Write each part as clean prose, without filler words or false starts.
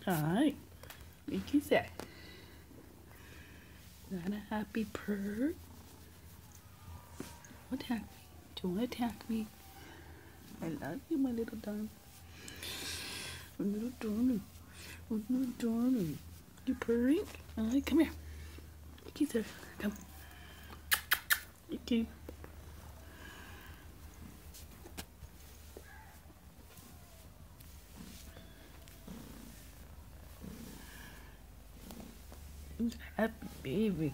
Hi. What is that? Is that a happy purr? Don't attack me. Don't attack me. I love you, my little darling. My little darling. My little darling. You purring? Alright, come here. What is that? Come. Okay. Who's a happy baby?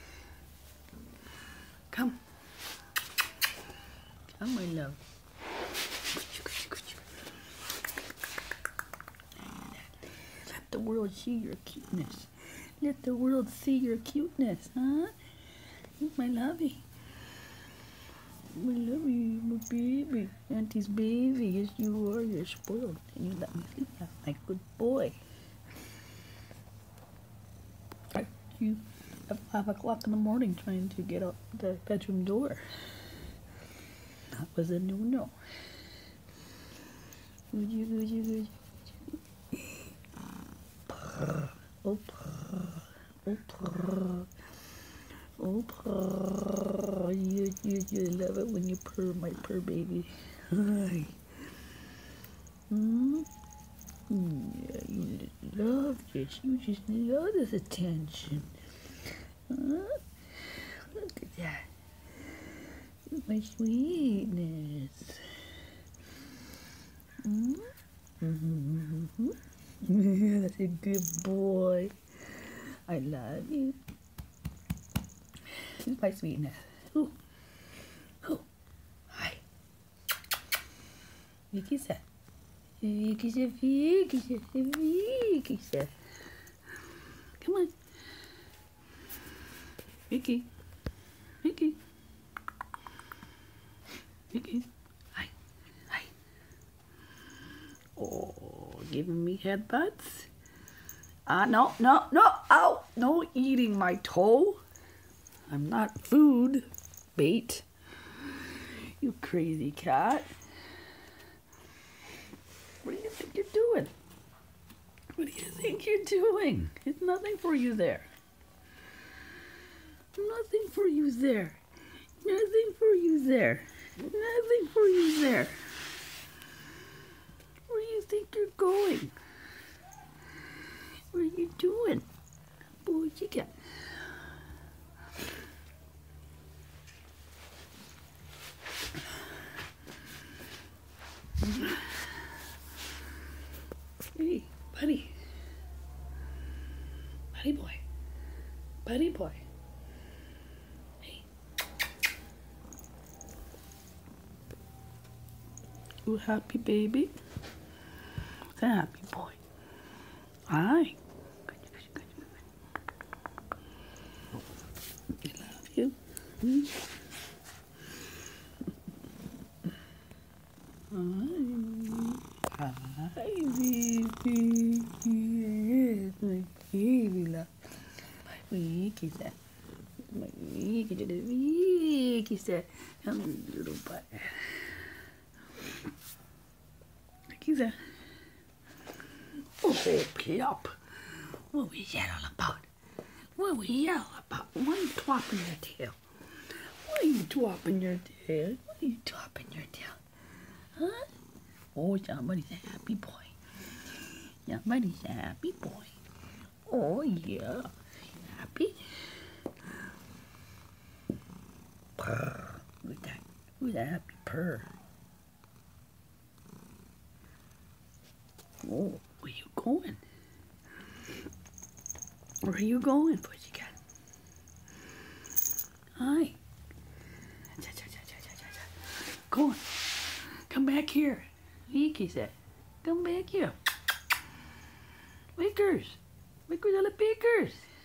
Come. Come, my love. Let the world see your cuteness. Let the world see your cuteness, huh? My lovey. My lovey, my baby. Auntie's baby. Yes, you are. You're spoiled. And you let me sleep now. My good boy. You at 5 o'clock in the morning trying to get out the bedroom door. That was a no-no. Would you? Purr. Oh, purr. Oh, purr. Oh, purr. You love it when you purr, my purr baby. Hi. Yeah, you just love this. You just love this attention. Huh? Look at that. My sweetness. That's a good boy. I love you. This is my sweetness. Ooh. Ooh. Hi. Vicky said. Vicky said. Come on. Vicky. Hi. Oh, giving me headbutts? No. Ow. No eating my toe. I'm not food bait. You crazy cat. What do you think you're doing? What do you think you're doing? There's nothing for you there. Nothing for you there. Nothing for you there. Nothing for you there. Where do you think you're going? What are you doing? Boy, you got... Hey, buddy. Buddy boy. Hey. You happy baby? Who's a happy boy? Hi. Good. I love you. Hi, baby. Yes, my baby love. Vicky said. My Vicky said. Come on, little butt. Vicky said. Oh, Plop. What was that all about? Why are you flopping your tail? Why are you dropping your tail? Why are you dropping your tail? Huh? Oh, somebody's a happy boy. Somebody's a happy boy. Oh, yeah. Happy? Purr. Who's that happy purr? Oh, where you going? Where are you going, pussycat? Hi. Go on. Come back here. Vicky said. Come back here. Wickers. Wickers are the pickers.